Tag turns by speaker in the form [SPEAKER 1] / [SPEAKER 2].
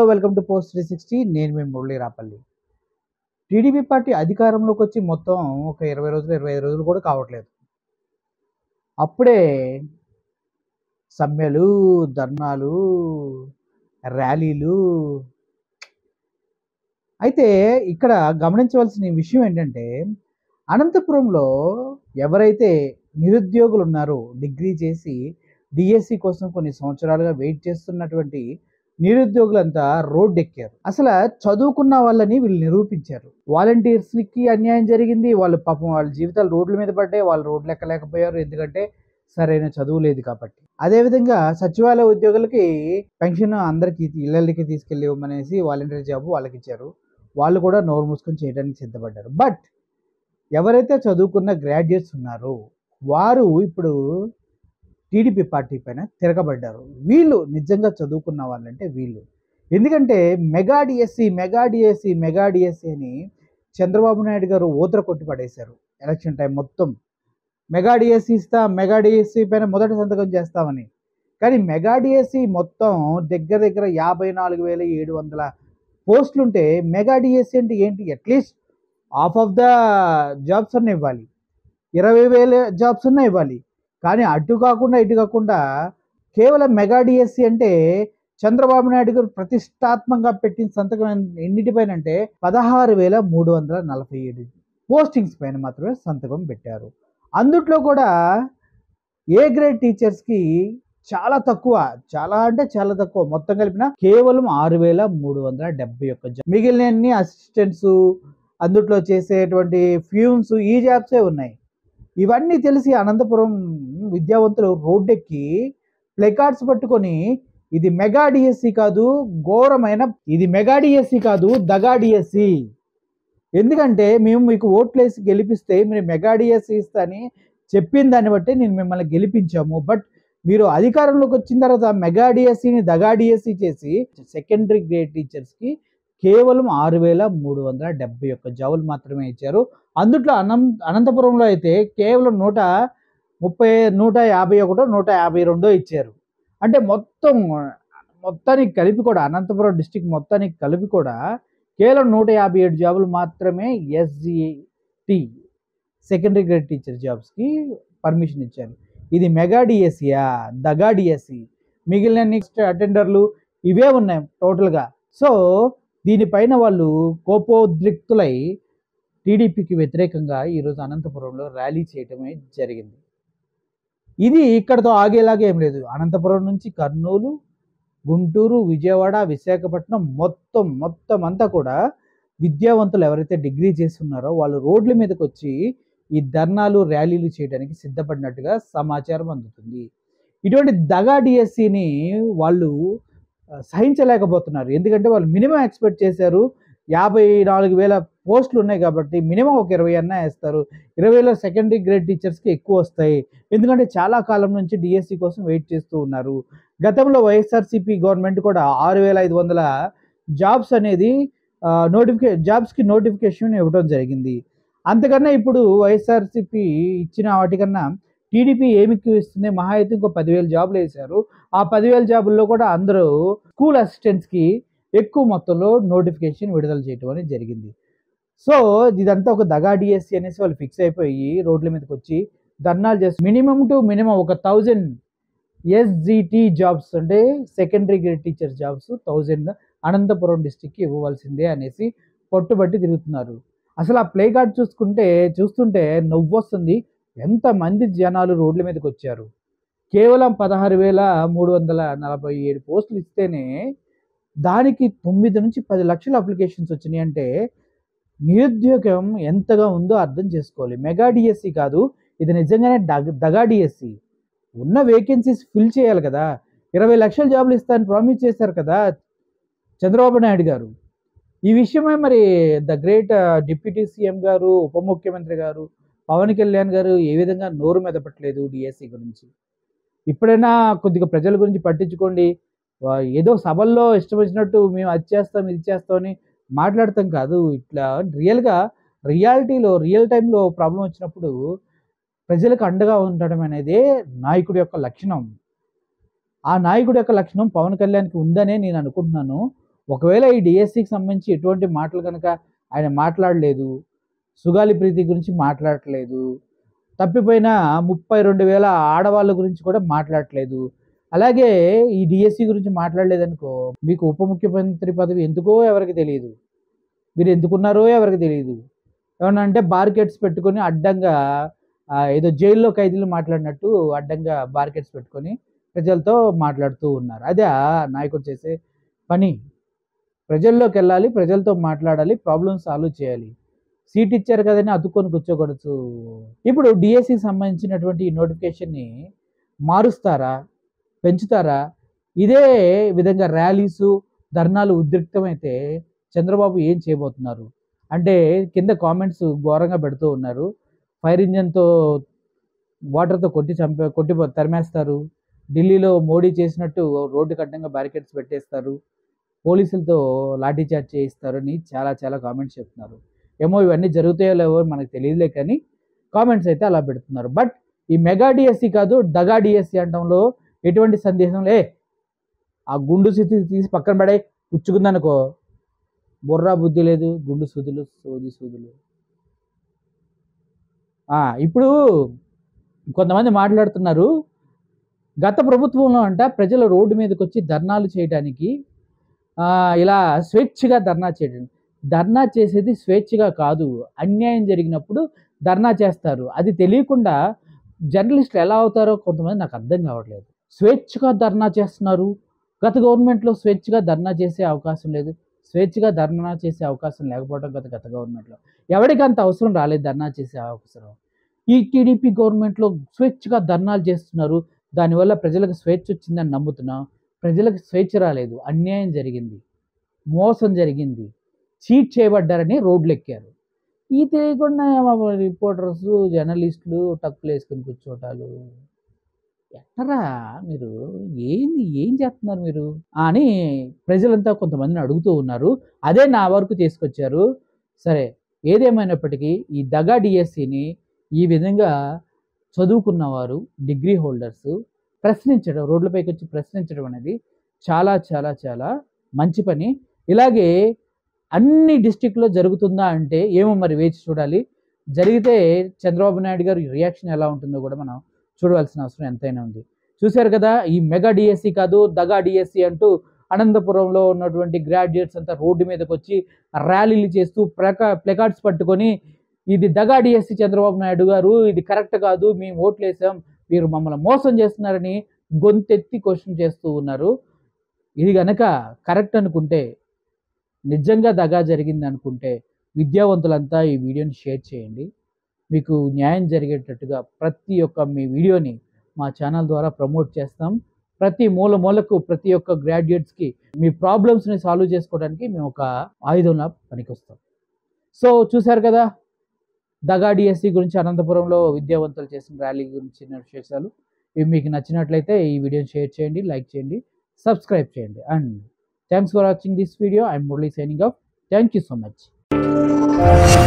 [SPEAKER 1] Welcome to post 360. నేను మీ Murali Rapalli. TDP party అధికారంలోకి వచ్చి మొత్తం ఒక 20 రోజులు 25 రోజులు కూడా కావట్లేదు. అప్పుడే సమ్మెలు, ధర్నాలు, ర్యాలీలు. అయితే ఇక్కడ గమనించవలసిన విషయం ఏంటంటే, అనంతపురంలో ఎవరైతే నిరుద్యోగులు ఉన్నారో, డిగ్రీ చేసి డిఎస్సి కోసం కొన్ని సంవత్సరాలుగా వెయిట్ చేస్తున్నటువంటి నిరుద్యోగులంతా రోడ్డెక్కారు. అసలు చదువుకున్న వాళ్ళని వీళ్ళు నిరూపించారు. వాలంటీర్స్కి అన్యాయం జరిగింది. వాళ్ళు పాపం వాళ్ళ జీవితాలు రోడ్ల మీద పడ్డాయి. వాళ్ళు రోడ్లు ఎక్కలేకపోయారు, ఎందుకంటే సరైన చదువు లేదు కాబట్టి. అదేవిధంగా సచివాలయ ఉద్యోగులకి పెన్షన్ అందరికీ ఇళ్ళకి తీసుకెళ్ళి ఇవ్వమనేసి వాలంటీర్ జాబ్ వాళ్ళకి ఇచ్చారు. వాళ్ళు కూడా నోరు మూసుకొని చేయడానికి సిద్ధపడ్డారు. బట్ ఎవరైతే చదువుకున్న గ్రాడ్యుయేట్స్ ఉన్నారో వారు ఇప్పుడు టీడీపీ పార్టీ పైన తిరగబడ్డారు. వీళ్ళు నిజంగా చదువుకున్న వాళ్ళంటే వీళ్ళు. ఎందుకంటే మెగా డిఎస్సి అని చంద్రబాబు నాయుడు గారు ఊతర కొట్టి పడేశారు ఎలక్షన్ టైం మొత్తం. మెగా డిఎస్సి పైన మొదటి సంతకం చేస్తామని. కానీ మెగా డిఎస్సి మొత్తం దగ్గర 54,700 పోస్టులుంటే మెగా డిఎస్సి అంటే ఏంటి? At least half of the jobs అన్న ఇవ్వాలి, 20,000 జాబ్స్ అన్న ఇవ్వాలి. కానీ అటు కాకుండా కేవలం మెగా డిఎస్సి అంటే చంద్రబాబు నాయుడు గారు ప్రతిష్టాత్మకంగా పెట్టిన సంతకం ఎన్నిటిపైన అంటే 16,347 పోస్టింగ్స్ పైన మాత్రమే సంతకం పెట్టారు. అందుట్లో కూడా ఏ గ్రేడ్ టీచర్స్కి చాలా తక్కువ, చాలా తక్కువ. మొత్తం కలిపిన కేవలం 6,371. మిగిలిన అసిస్టెంట్స్, అందుట్లో చేసేటువంటి ఫ్యూన్స్, ఈ జాబ్సే ఉన్నాయి. ఇవన్నీ తెలిసి అనంతపురం విద్యావంతులు రోడ్డెక్కి ప్లెకార్డ్స్ పట్టుకొని ఇది మెగా డిఎస్సి కాదు, ఇది మెగా డిఎస్సి కాదు, దగా డిఎస్సి. ఎందుకంటే మేము మీకు ఓట్లేసి గెలిపిస్తే మీరు మెగా డిఎస్సి ఇస్తాని చెప్పిన దాన్ని బట్టి నేను మిమ్మల్ని గెలిపించాము. బట్ మీరు అధికారంలోకి వచ్చిన తర్వాత మెగా డిఎస్సిని దగా డిఎస్సి చేసి సెకండరీ గ్రేడ్ టీచర్స్కి కేవలం 6,371 జాబులు మాత్రమే ఇచ్చారు. అందుట్లో అనంతపురంలో అయితే కేవలం 151, 152 ఇచ్చారు. అంటే మొత్తానికి కలిపి కూడా అనంతపురం డిస్టిక్ మొత్తానికి కలిపి కూడా కేవలం 157 జాబులు మాత్రమే ఎస్జిటి సెకండరీ గ్రేడ్ టీచర్ జాబ్స్కి పర్మిషన్ ఇచ్చారు. ఇది మెగా డిఎస్సియా, దగా డిఎస్సి? మిగిలిన నెక్స్ట్ అటెండర్లు ఇవే ఉన్నాయి టోటల్గా. సో దీనిపైన వాళ్ళు కోపోద్రిక్తులై టీడీపీకి వ్యతిరేకంగా ఈరోజు అనంతపురంలో ర్యాలీ చేయటమే జరిగింది. ఇది ఇక్కడతో ఆగేలాగా ఏం లేదు. అనంతపురం నుంచి కర్నూలు, గుంటూరు, విజయవాడ, విశాఖపట్నం మొత్తం అంతా కూడా విద్యావంతులు ఎవరైతే డిగ్రీ చేస్తున్నారో వాళ్ళు రోడ్ల మీదకి వచ్చి ఈ ధర్నాలు, ర్యాలీలు చేయడానికి సిద్ధపడినట్టుగా సమాచారం అందుతుంది. ఇటువంటి దగా డిఎస్సిని వాళ్ళు సహించలేకపోతున్నారు. ఎందుకంటే వాళ్ళు మినిమం ఎక్స్పెక్ట్ చేశారు. 54,000 పోస్టులు ఉన్నాయి కాబట్టి మినిమం ఒక 20 అన్నా వేస్తారు. 20లో సెకండరీ గ్రేడ్ టీచర్స్కి ఎక్కువ వస్తాయి. ఎందుకంటే చాలా కాలం నుంచి డిఎస్సి కోసం వెయిట్ చేస్తూ ఉన్నారు. గతంలో వైఎస్ఆర్సీపీ గవర్నమెంట్ కూడా 6,500 జాబ్స్ అనేది జాబ్స్కి నోటిఫికేషన్ ఇవ్వడం జరిగింది. అంతకన్నా ఇప్పుడు వైఎస్ఆర్సీపీ ఇచ్చిన వాటికన్నా టీడీపీ ఏమి ఇస్తుంది? మహా అయితే ఇంకో 10,000 జాబులు వేశారు. ఆ 10,000 జాబుల్లో కూడా అందరూ స్కూల్ అసిస్టెంట్స్కి ఎక్కువ మొత్తంలో నోటిఫికేషన్ విడుదల చేయడం అనేది జరిగింది. సో ఇదంతా ఒక దగా డిఎస్సి అనేసి వాళ్ళు ఫిక్స్ అయిపోయి రోడ్ల మీదకి వచ్చి ధర్నాలు చేసి మినిమం ఒక 1000 ఎస్జిటి జాబ్స్ అంటే secondary grade teacher jobs 1000 Anantapuram డిస్టిక్కి ఇవ్వవలసిందే అనేసి పట్టుబట్టి తిరుగుతున్నారు. అసలు ఆ ప్లే కార్డ్ చూస్తుంటే నవ్వొస్తుంది. ఎంతమంది జనాలు రోడ్ల మీదకి వచ్చారు. కేవలం 16,347 పోస్టులు ఇస్తేనే దానికి 9 నుంచి 10 లక్షల అప్లికేషన్స్ వచ్చినాయి. అంటే నిరుద్యోగం ఎంతగా ఉందో అర్థం చేసుకోవాలి. మెగా డిఎస్సి కాదు, ఇది నిజంగానే దగా డిఎస్సి. ఉన్న వేకెన్సీస్ ఫిల్ చేయాలి కదా. 20 లక్షల జాబులు ఇస్తారని ప్రామిస్ చేశారు కదా చంద్రబాబు నాయుడు గారు. ఈ విషయమే మరి ద గ్రేట్ డిప్యూటీ సీఎం గారు, ఉప ముఖ్యమంత్రి గారు, పవన్ కళ్యాణ్ గారు ఏ విధంగా నోరు మెదపట్లేదు డిఎస్సి గురించి. ఇప్పుడైనా కొద్దిగా ప్రజల గురించి పట్టించుకోండి. ఏదో సభల్లో ఇష్టం వచ్చినట్టు మేము అది చేస్తాం ఇది చేస్తామని మాట్లాడతాం కాదు. ఇట్లా రియల్ టైంలో ప్రాబ్లం వచ్చినప్పుడు ప్రజలకు అండగా ఉండడం అనేదే నాయకుడి యొక్క లక్షణం. ఆ నాయకుడి యొక్క లక్షణం పవన్ కళ్యాణ్కి ఉందనే నేను అనుకుంటున్నాను. ఒకవేళ ఈ డిఎస్సికి సంబంధించి ఎటువంటి మాటలు కనుక ఆయన మాట్లాడలేదు, సుగాలి ప్రీతి గురించి మాట్లాడట్లేదు, తప్పిపోయిన 32,000 ఆడవాళ్ళ గురించి కూడా మాట్లాడట్లేదు, అలాగే ఈ డిఎస్సి గురించి మాట్లాడలేదనుకో, మీకు ఉప ముఖ్యమంత్రి పదవి ఎందుకో ఎవరికి తెలియదు, మీరు ఎందుకున్నారో ఎవరికి తెలియదు. ఏమన్నా అంటే బార్కెట్స్ పెట్టుకొని అడ్డంగా ఏదో జైల్లో ఖైదీలు మాట్లాడినట్టు అడ్డంగా బార్కెట్స్ పెట్టుకొని ప్రజలతో మాట్లాడుతూ ఉన్నారు. అదే నాయకుడు చేసే పని. ప్రజల్లోకి వెళ్ళాలి, ప్రజలతో మాట్లాడాలి, ప్రాబ్లమ్స్ సాల్వ్ చేయాలి. సీట్ ఇచ్చారు కదని అతుక్కొని కూర్చోకూడదు. ఇప్పుడు డిఎస్సికి సంబంధించినటువంటి ఈ నోటిఫికేషన్ని మారుస్తారా, పెంచుతారా? ఇదే విధంగా ర్యాలీసు, ధర్నాలు ఉద్రిక్తమైతే చంద్రబాబు ఏం చేయబోతున్నారు అంటే కింద కామెంట్స్ ఘోరంగా పెడుతూ ఉన్నారు. ఫైర్ ఇంజన్తో వాటర్తో కొట్టి తరిమేస్తారు, ఢిల్లీలో మోడీ చేసినట్టు రోడ్డుకి అడ్డంగా బ్యారికేడ్స్ పెట్టేస్తారు, పోలీసులతో లాఠీచార్జ్ చేయిస్తారు అని చాలా చాలా కామెంట్స్ చెప్తున్నారు. ఏమో ఇవన్నీ జరుగుతాయో లేవో మనకు తెలియదులే, కానీ కామెంట్స్ అయితే అలా పెడుతున్నారు. బట్ ఈ మెగా డిఎస్సి కాదు, దగా డిఎస్సి అనడంలో ఎటువంటి సందేశం లే. ఆ గుండు స్థితి తీసి పక్కన పడే పుచ్చుకుందనుకో, బుర్రా బుద్ధి లేదు, గుండు సూదులు సూదులు. ఇప్పుడు కొంతమంది మాట్లాడుతున్నారు, గత ప్రభుత్వంలో అంట ప్రజల రోడ్డు మీదకి వచ్చి ధర్నాలు చేయడానికి ఇలా స్వేచ్ఛగా ధర్నా చేసేది స్వేచ్ఛగా కాదు, అన్యాయం జరిగినప్పుడు ధర్నా చేస్తారు. అది తెలియకుండా జర్నలిస్టులు ఎలా అవుతారో కొంతమంది నాకు అర్థం కావట్లేదు. స్వేచ్ఛగా ధర్నా చేస్తున్నారు, గత గవర్నమెంట్లో స్వేచ్ఛగా ధర్నా చేసే అవకాశం లేదు. స్వేచ్ఛగా ధర్నా చేసే అవకాశం లేకపోవడం గత గవర్నమెంట్లో ఎవరికి అంత అవసరం రాలేదు ధర్నా చేసే అవసరం. ఈ టీడీపీ గవర్నమెంట్లో స్వేచ్ఛగా ధర్నాలు చేస్తున్నారు, దానివల్ల ప్రజలకు స్వేచ్ఛ వచ్చిందని నమ్ముతున్నాం. ప్రజలకు స్వేచ్ఛ రాలేదు, అన్యాయం జరిగింది, మోసం జరిగింది, చీట్ చేయబడ్డారని రోడ్లు ఎక్కారు. ఈ తెలియకుండా రిపోర్టర్స్, జర్నలిస్టులు టక్కులు వేసుకొని కూర్చోటాలు. ఎట్టరా మీరు, ఏం చేస్తున్నారు మీరు అని ప్రజలంతా కొంతమందిని అడుగుతూ ఉన్నారు. అదే నా వరకు తీసుకొచ్చారు. సరే, ఏదేమైనప్పటికీ ఈ దగా డిఎస్సిని ఈ విధంగా చదువుకున్నవారు, డిగ్రీ హోల్డర్స్ ప్రశ్నించడం, రోడ్లపైకి వచ్చి ప్రశ్నించడం అనేది చాలా చాలా చాలా మంచి పని. ఇలాగే అన్ని డిస్టిక్లో జరుగుతుందా అంటే ఏమో మరి వేచి చూడాలి. జరిగితే చంద్రబాబు నాయుడు గారి రియాక్షన్ ఎలా ఉంటుందో కూడా మనం చూడవలసిన అవసరం ఎంతైనా ఉంది. చూశారు కదా, ఈ మెగా డిఎస్సి కాదు దగా డిఎస్సి అంటూ అనంతపురంలో ఉన్నటువంటి గ్రాడ్యుయేట్స్ అంతా రోడ్డు మీదకి వచ్చి ర్యాలీలు చేస్తూ ప్లకార్డ్స్ పట్టుకొని, ఇది దగా డిఎస్సి చంద్రబాబు నాయుడు గారు, ఇది కరెక్ట్ కాదు, మేము ఓట్లు వేసాం, మీరు మమ్మల్ని మోసం చేస్తున్నారని గొంతెత్తి క్వశ్చన్ చేస్తూ ఉన్నారు. ఇది కనుక కరెక్ట్ అనుకుంటే, నిజంగా దగా జరిగింది అనుకుంటే విద్యావంతులంతా ఈ వీడియోని షేర్ చేయండి. మీకు న్యాయం జరిగేటట్టుగా ప్రతి ఒక్క మీ వీడియోని మా ఛానల్ ద్వారా ప్రమోట్ చేస్తాం. ప్రతి మూలకు ప్రతి ఒక్క గ్రాడ్యుయేట్స్కి మీ ప్రాబ్లమ్స్ని సాల్వ్ చేసుకోవడానికి మేము ఒక ఆయుధంలా పనికొస్తాం. సో చూశారు కదా, దగా డిఎస్సి గురించి అనంతపురంలో విద్యావంతులు చేసిన ర్యాలీ గురించిన విశేషాలు. ఇవి మీకు నచ్చినట్లయితే ఈ వీడియోని షేర్ చేయండి, లైక్ చేయండి, సబ్స్క్రైబ్ చేయండి. And thanks for watching this video. I'm Murali signing off. Thank you so much.